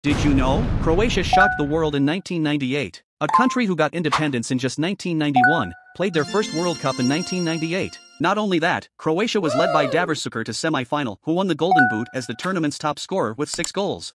Did you know? Croatia shocked the world in 1998. A country who got independence in just 1991, played their first World Cup in 1998. Not only that, Croatia was led by Davor Suker to semi-final, who won the Golden Boot as the tournament's top scorer with 6 goals.